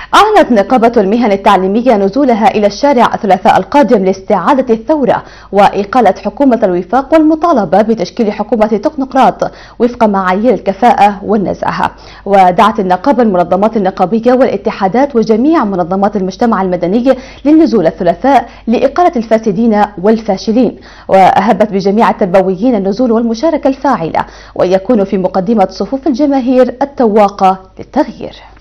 أعلنت نقابة المهن التعليمية نزولها إلى الشارع الثلاثاء القادم لاستعادة الثورة وإقالة حكومة الوفاق والمطالبة بتشكيل حكومة تكنوقراط وفق معايير الكفاءة والنزاهة. ودعت النقابة المنظمات النقابية والاتحادات وجميع منظمات المجتمع المدني للنزول الثلاثاء لإقالة الفاسدين والفاشلين، وأهبت بجميع التربويين النزول والمشاركة الفاعلة ويكون في مقدمة صفوف الجماهير التواقة للتغيير.